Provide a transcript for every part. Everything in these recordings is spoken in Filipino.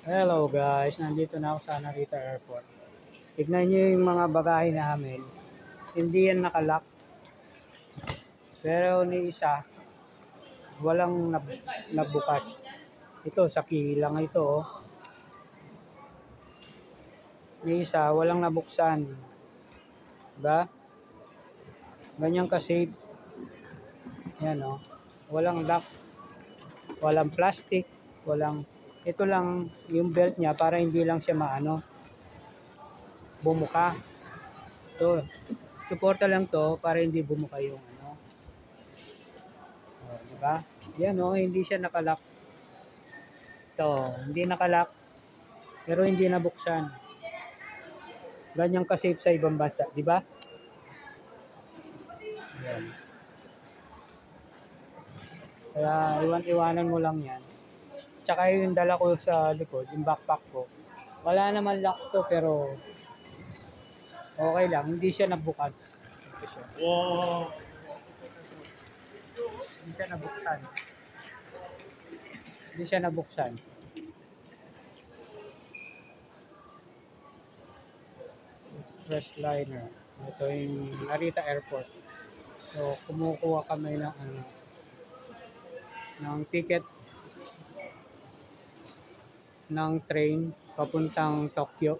Hello guys, nandito na ako sa Narita Airport. Tignan nyo yung mga bagahe namin. Hindi yan nakalock. Pero ni isa, walang nabukas. Ito, sa kilang ito. Oh. Ni isa, walang nabuksan. Diba? Ganyan ka-safe. Yan o. Oh. Walang lock. Walang plastic. Walang... Ito lang yung belt niya para hindi lang siya bumuka. Ito. Suporta lang to para hindi bumuka yung diba? Yan o, hindi siya nakalock. Ito, hindi nakalock. Pero hindi nabuksan. Ganyan ka-safe sa ibang bansa, di ba? Yan. Kaya iwan-iwanan mo lang yan. Tsaka yung dala ko sa likod, yung backpack ko. Wala naman lock to pero okay lang, hindi siya nabukas. Wow. Hindi siya nabuksan. Hindi siya nabuksan. Express liner. Ito yung Narita Airport. So, kumukuha kami ng ticket ng train papuntang Tokyo.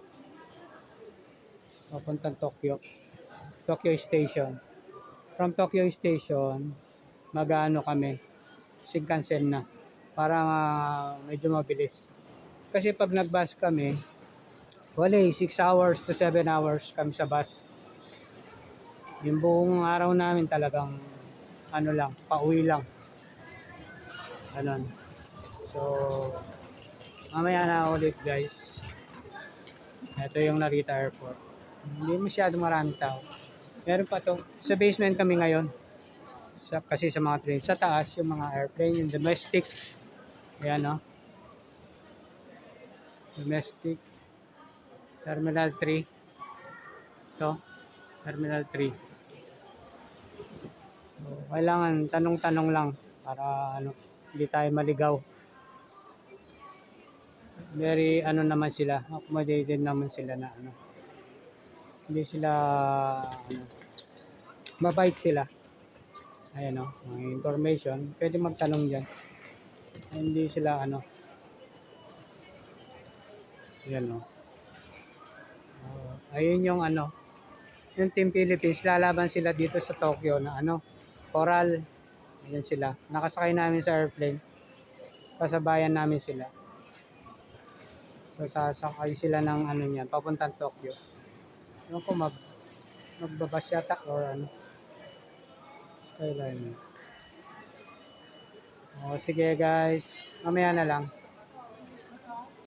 Tokyo Station. From Tokyo Station, mag-ano kami, Shinkansen na. Para medyo mabilis. Kasi pag nag-bus kami, 6 hours to 7 hours kami sa bus. Yung buong araw namin talagang pauwi lang. Ganon. So, mamaya na ulit guys. Ito yung Narita Airport. Hindi masyado maraming tao. Meron pa to. Sa basement kami ngayon. Kasi sa mga train. Sa taas, yung mga airplane, yung domestic. Ayan o. Domestic. Terminal 3. Ito. Terminal 3. So, kailangan tanong-tanong lang para hindi tayo maligaw. Very naman sila, accommodated naman sila na hindi sila mabait sila. Ayan o, mga information, pwede magtanong dyan. Hindi sila ayan o. Ayun yung yung Team Philippines, lalaban sila dito sa Tokyo na Coral. Ayan sila, nakasakay namin sa airplane, kasabayan namin sila. So sasakay sila ng niyan, papuntang Tokyo. Ano ko magbabas yata or Skyline. O sige guys, mamaya na lang.